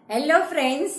Hello friends.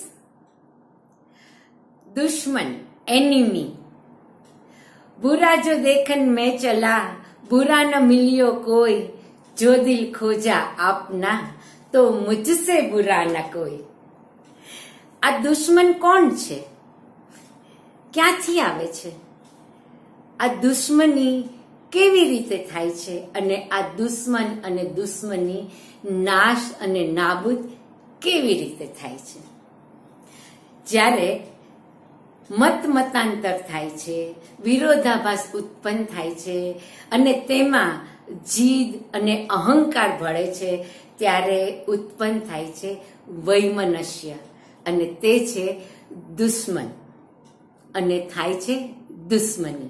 दुश्मन enemy, बुरा जो देखन में चला, बुरा न मिलियो कोई, जो दिल खोजा अपना, तो मुझसे बुरा न कोई। आ दुश्मन कोण छे? क्यांथी आवे छे? आ दुश्मनी केवी रीते थाय छे अने आ दुश्मन अने दुश्मनी नाश अने नाबूद केवी रीते थाय छे? ज्यारे मत मतांतर थाय छे, विरोधाभास उत्पन्न थाय छे अने तेमां जीद अने अहंकार भळे छे, त्यारे उत्पन्न थाय छे वैमनस्य अने ते छे दुश्मन अने थाय छे दुश्मनी।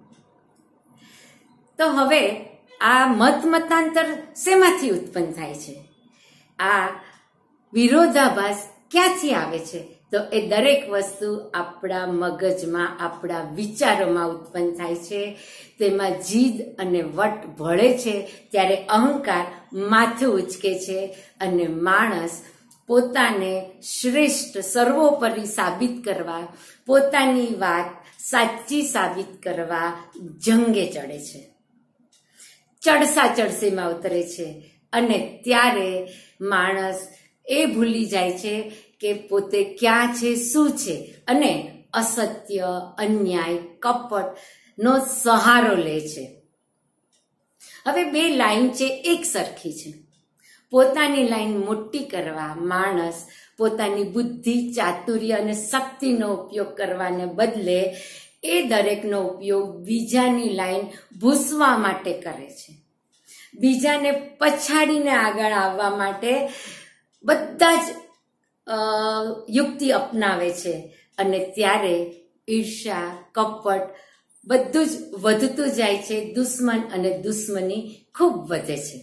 तो हवे आ मत मतांतर शेमांथी उत्पन्न थाय छे? आ विरोधाभास क्यांथी आवे छे? तो ए दरेक वस्तु आपड़ा मगजमां, आपड़ा विचारोमां उत्पन्न थाय छे। तेमां जीद अने वट भळे छे त्यारे अहंकार माथे उचके छे अने माणस पोताने श्रेष्ठ सर्वोपरि साबित करवा, पोतानी वात साची साबित करवा जंगे चढ़े छे, चढ़सा चढ़सीमां उतरे छे अने त्यारे माणस ए भूली जाय छे के पोते क्या छे, शुं छे अने असत्य, अन्याय, कपट नो सहारो ले छे। हवे बे लाइन छे एक सरखी छे। पोतानी लाइन मोटी करवा माणस पोतानी बुद्धि, चातुर्य अने शक्तिनो उपयोग करवाने बदले ए दरेकनो उपयोग बीजानी लाइन भूसवा माटे करे छे। बीजाने पछाड़ीने आगळ आववा माटे बधा ज युक्ति अपनावे छे अने त्यारे ईर्ष्या, कपट बधुं ज वधतुं जाय छे। दुश्मन अने दुश्मनी खूब वधे छे।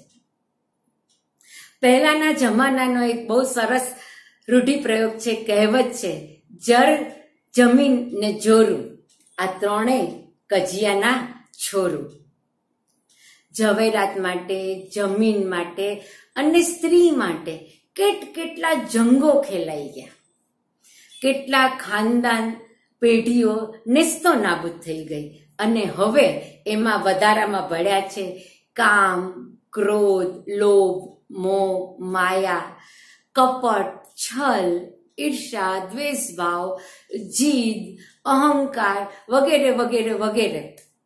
पहेलाना जमानानो एक बहु सरस रूढ़िप्रयोग छे, कहेवत छे, जर, जमीन ने जोरू, आ त्रणेय कजियाना छोरू। जवेरात माटे, जमीन माटे अने स्त्री माटे केटला जंगो खेलाई गया, केटला खानदान पेढ़ीओ नेस्तो नाबूद थई गई अने हवे एमां वधारामां भळ्या छे काम, क्रोध, लोभ, मोह, माया, कपट, छल, ईर्ष्या, द्वेषभाव, जीद, अहंकार वगैरे वगैरे वगैरे।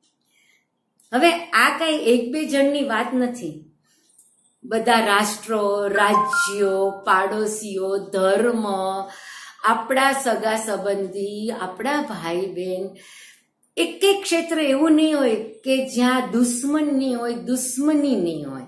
हवे आ कई एक बे जणनी वात नथी। बधा राष्ट्रो, राज्यो, पाडोशीओ, धर्म, आपड़ा सगा संबंधी, आपड़ा भाई बहन, एक एक क्षेत्र एवं नहीं होय के ज्यां दुश्मन नहीं होय, दुश्मनी नहीं होय।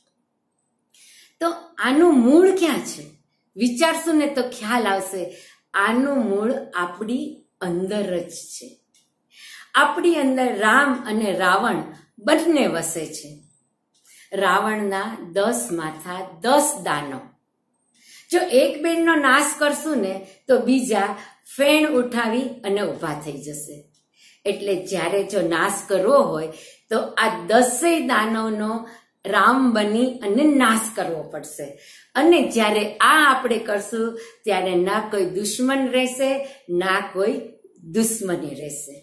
तो आनु मूळ क्या छे? विचारशो ने तो ख्याल आवशे। आनु मूळ आपणी अंदर ज छे। आपणी अंदर राम अने रावण बंने वसे छे। रावणना 10 माथा 10 दानो। जो एक बेननो नाश करशुं ने तो बीजा फेण उठावी अने उभा थई जशे। एटले ज्यारे जो नाश करवो होय तो आ 10 दानवनो राम बनी अने नाश करवो पड़शे। अने ज्यारे आ आपणे करशुं त्यारे ना कोई दुश्मन रहेशे, ना कोई दुश्मनी रहेशे।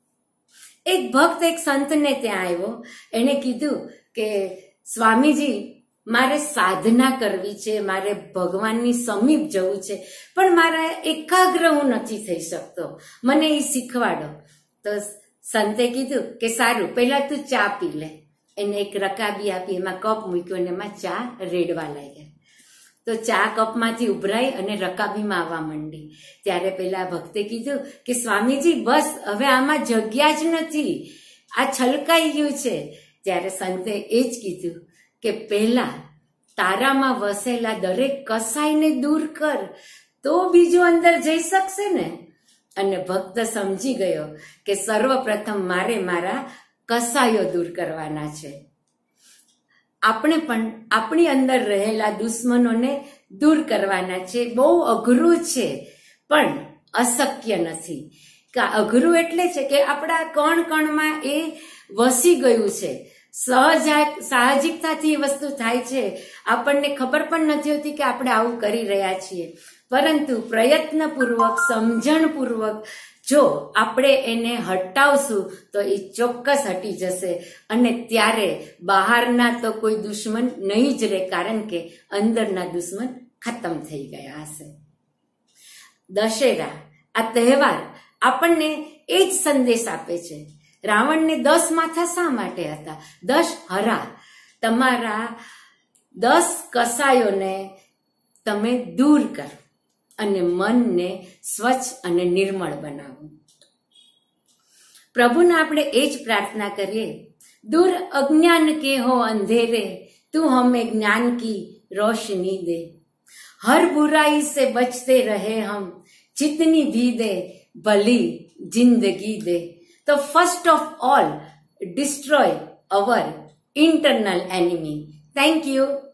एक भक्त एक संत ने त्यां आव्यो। एणे कीधुं के स्वामीजी, मारे साधना करवी छे, मारे भगवाननी समीप जवुं छे, पण मारे एकाग्र हुं नथी थई शकतो, मने ई शीखवाडो। तो संते कीधुं के सारूं, पहेला तू चा पी ले। एने एक रकाबी आपी, एमां कप मूक्यो ने एमां चा रेडवा लाग्या। तो चा कपमांथी उभराई अने रकाबीमां आववा मांडी। त्यारे पेला भक्ते कीधुं के स्वामीजी बस हवे आमां जग्या ज नथी, आ छलकाई गयुं छे। त्यारे संते एज कीधुं के पहेला तारामां वसेला दरेक कसायने दूर कर, तो बीजो अंदर जई शकशे ने। अने भक्त समजी गयो के सर्वप्रथम मारे मारा कसायो दूर करवाना छे। આપણે પણ આપણી અંદર રહેલા દુશ્મનોને દૂર કરવાના છે। બહુ અઘરું છે પણ અશક્ય નથી। અઘરું એટલે છે કે આપણા કણ કણમાં એ વસી ગયું છે। સાહજિકતાથી વસ્તુ થાય છે, આપણને ખબર પણ નથી હોતી કે આપણે આવું કરી રહ્યા છીએ, પરંતુ પ્રયત્નપૂર્વક, સમજણપૂર્વક જો આપણે એને હટાવશું તો એ ચોક્કસ હટી જશે અને ત્યારે બહારના તો કોઈ દુશ્મન નહીં જ રહે, કારણ કે અંદરના દુશ્મન ખતમ થઈ ગયા હશે. દશેરા આ તહેવાર આપણને એ જ સંદેશ આપે છે. રાવણને 10 માથા શા માટે હતા? 10 હરા. તમારા 10 કસાયોને તમે દૂર કરો અને મનને સ્વચ્છ અને નિર્મળ બનાવો. પ્રભુને આપણે એ જ પ્રાર્થના કરીએ, दूर अज्ञान के हो अंधेरे, तू हमें ज्ञान की रोशनी दे. हर बुराई से बचते रहे हम, जितनी भी दे भली जिंदगी दे. तो first of all destroy our internal enemy. Thank you.